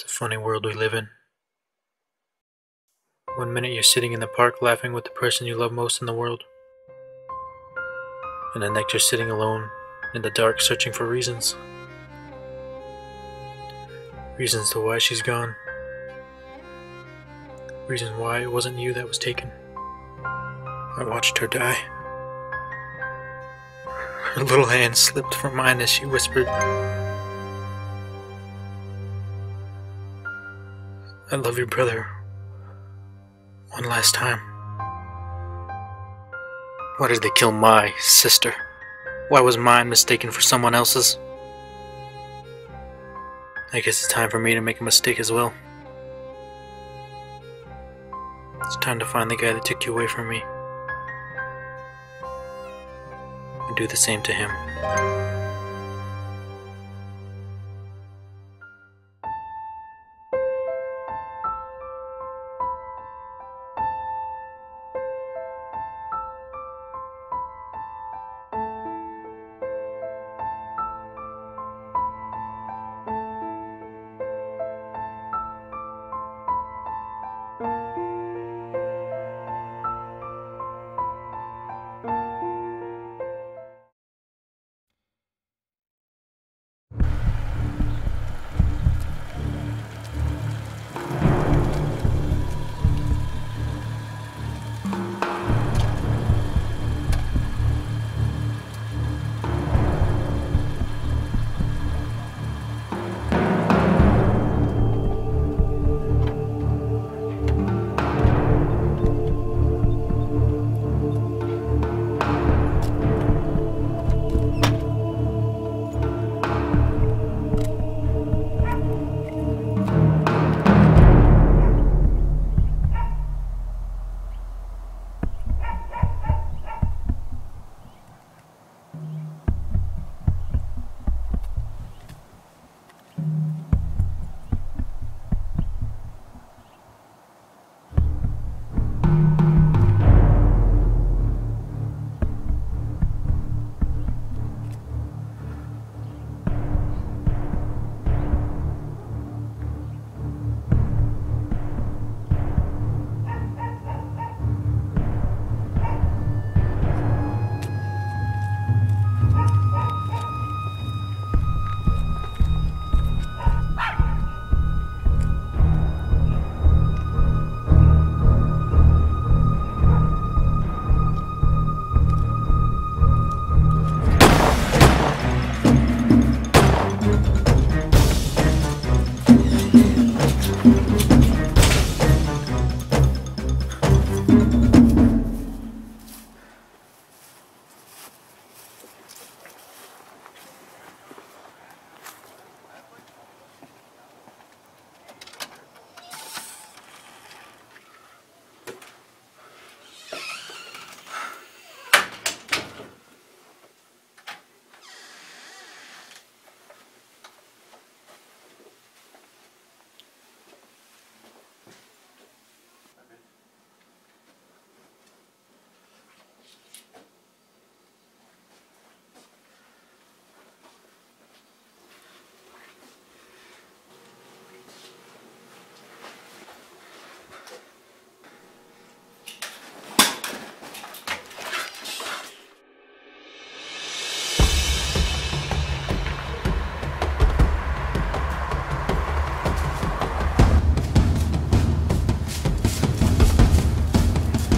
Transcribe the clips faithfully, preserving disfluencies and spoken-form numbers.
It's a funny world we live in. One minute you're sitting in the park laughing with the person you love most in the world, and the next you're sitting alone in the dark searching for reasons. Reasons to why she's gone. Reasons why it wasn't you that was taken. I watched her die. Her little hand slipped from mine as she whispered, "I love you, brother. One last time." Why did they kill my sister? Why was mine mistaken for someone else's? I guess it's time for me to make a mistake as well. It's time to find the guy that took you away from me and do the same to him.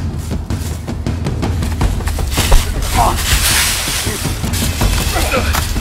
Ugh!